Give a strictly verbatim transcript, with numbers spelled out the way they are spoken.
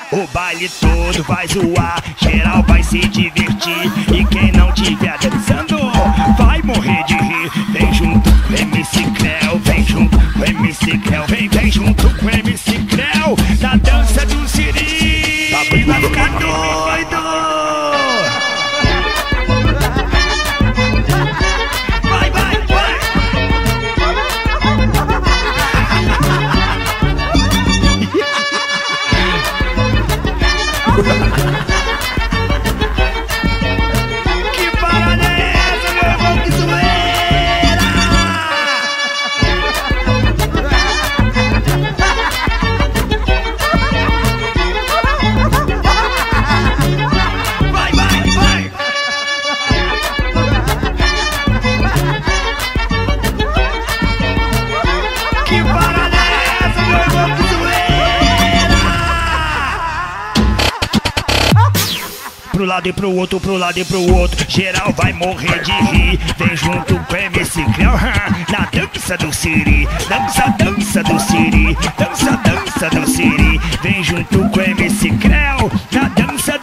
O baile todo vai zoar, geral vai se divertir. E quem não tiver dançando vai morrer de rir. Vem junto com o M C Creu, vem junto com o M C Creu, vem, vem junto com o M C Creu na dança do Siri. Papai vai ficar doido. Vai, vai, vai. Que parada é essa, meu irmão? Que zoeira! Vai, vai, vai! Que parada é essa, meu irmão? Que zoeira! Pro lado e pro outro, pro lado e pro outro, geral vai morrer de rir. Vem junto com o M C Creu na dança do Siri. Dança, dança do Siri. Dança, dança do Siri. Vem junto com o M C Creu na dança